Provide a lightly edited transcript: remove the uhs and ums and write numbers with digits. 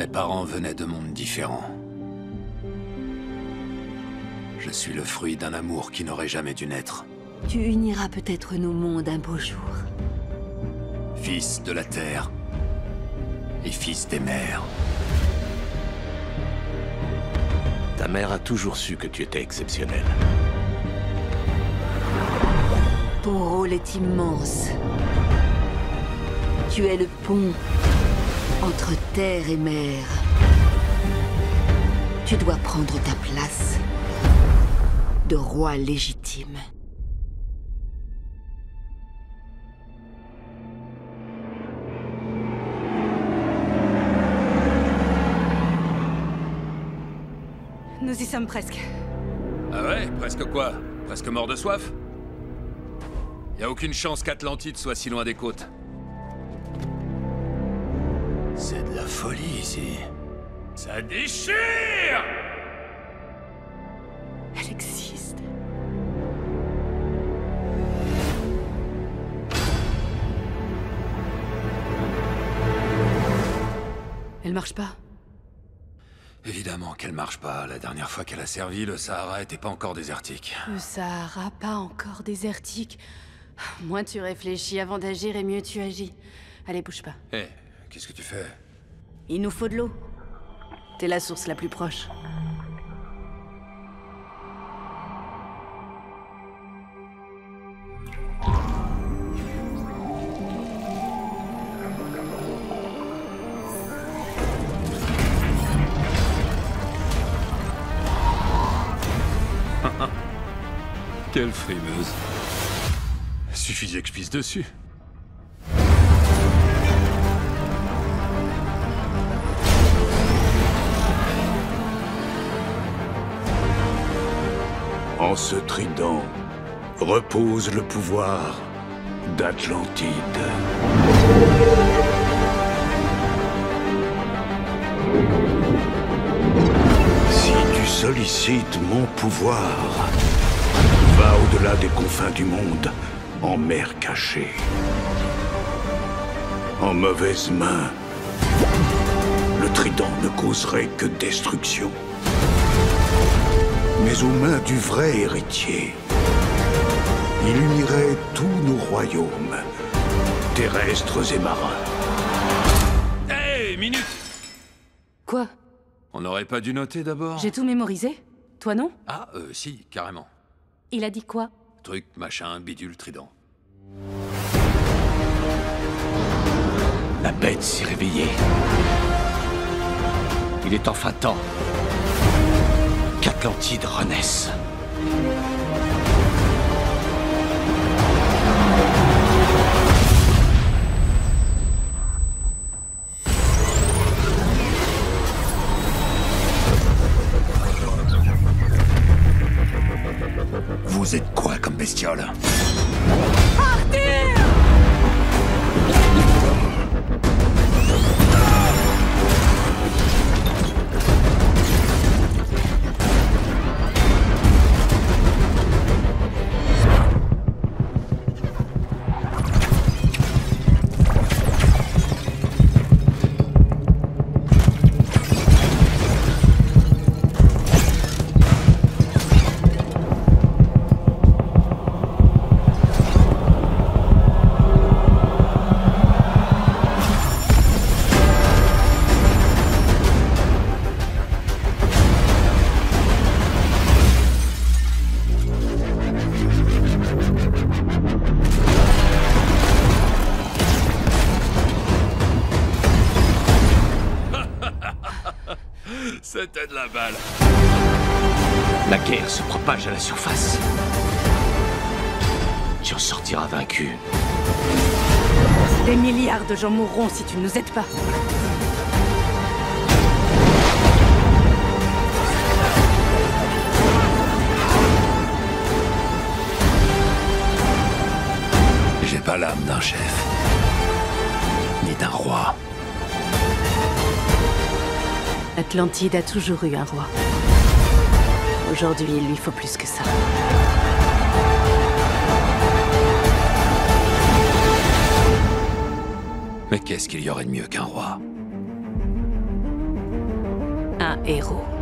parents venaient de mondes différents. Je suis le fruit d'un amour qui n'aurait jamais dû naître. Tu uniras peut-être nos mondes un beau jour. Fils de la terre et fils des mers. Ta mère a toujours su que tu étais exceptionnel. Ton rôle est immense. Tu es le pont entre terre et mer. Tu dois prendre ta place de roi légitime. Nous y sommes presque. Ah ouais? Presque quoi? Presque mort de soif? Y a aucune chance qu'Atlantide soit si loin des côtes. C'est de la folie ici. Ça déchire! Elle existe. Elle marche pas. Évidemment qu'elle marche pas. La dernière fois qu'elle a servi, le Sahara était pas encore désertique. Le Sahara, pas encore désertique. Moins tu réfléchis avant d'agir et mieux tu agis. Allez, bouge pas. Hé, qu'est-ce que tu fais? Il nous faut de l'eau. T'es la source la plus proche. Quelle frimeuse. Suffisait que je pisse dessus. En ce trident repose le pouvoir d'Atlantide. Si tu sollicites mon pouvoir, va au-delà des confins du monde, en mer cachée. En mauvaise main, le trident ne causerait que destruction. Mais aux mains du vrai héritier, il unirait tous nos royaumes, terrestres et marins. Hé, minute! Quoi? On n'aurait pas dû noter d'abord? J'ai tout mémorisé? Toi non? Ah, si, carrément. Il a dit quoi? Truc, machin, bidule, trident. La bête s'est réveillée. Il est enfin temps qu'Atlantide renaisse. Vous êtes quoi comme bestiole? C'était de la balle. La guerre se propage à la surface. Tu en sortiras vaincu. Des milliards de gens mourront si tu ne nous aides pas. J'ai pas l'âme d'un chef. Ni d'un roi. Atlantide a toujours eu un roi. Aujourd'hui, il lui faut plus que ça. Mais qu'est-ce qu'il y aurait de mieux qu'un roi? héros.